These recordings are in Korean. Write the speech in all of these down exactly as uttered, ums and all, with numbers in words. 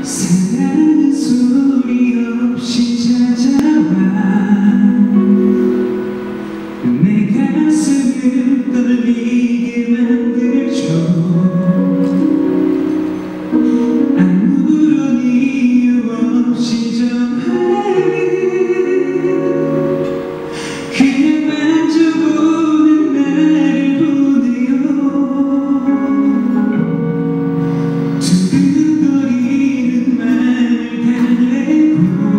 사랑은 소리 없이 찾아와 내 가슴을 떨리게 만들죠. 아무런 이유 없이 전화를 그냥 만져보는 나를 보네요. 두근거리는 맘을 달래고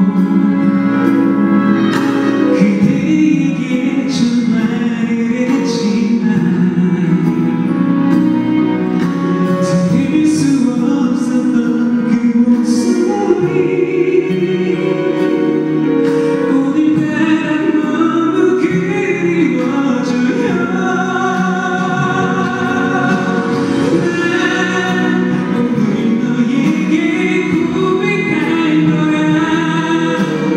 그대에게 전화를 했지만 들을 수 없었던 그 목소리. 오늘 바람 너무 그리워져요. 난 오늘 너에게 고백할 거야.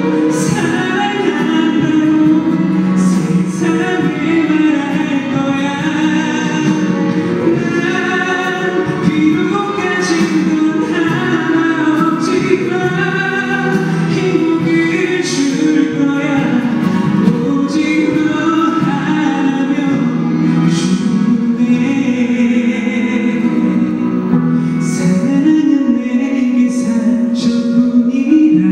사랑한다고 세상에 말할 거야. 난 비록 가진 건 하나 없지만 행복을 줄 거야. 오직 너 하나면 충분해. 사랑은 내게 상처뿐이라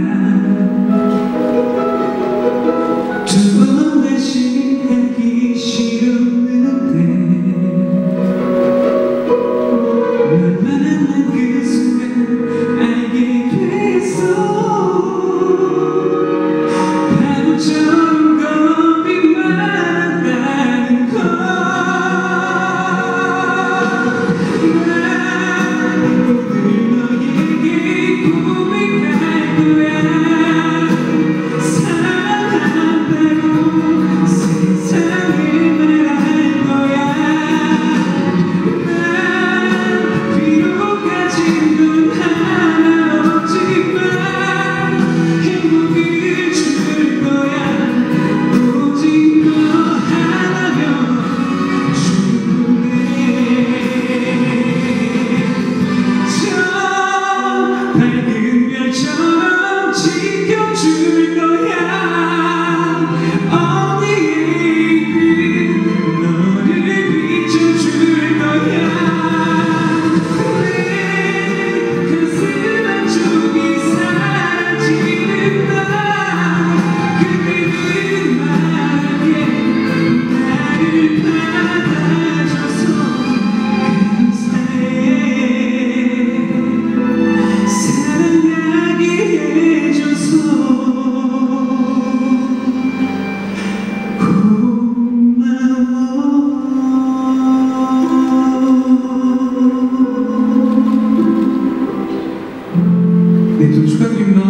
두 번 다시 하기 싫었는데 널 만난 그 순간 알게 됐어. 바보처럼 겁이 많았다는 걸. 난 오늘 너에게 고백할 거야. 사랑한다고 세상에 말할 거야. 난 비록 가진 건 하나 없지만 행복을 줄 거야. 오직 너 하나면 충분해. 저 밝은 별처럼 지켜줄 거야. 어디에 있든 너를 비춰줄 거야. 내 가슴 한쪽이 사라지는 날 그때는 말하게 나를 받아줘서 감사해. 사랑하게 해줘서 네, 좀 축하드립니다.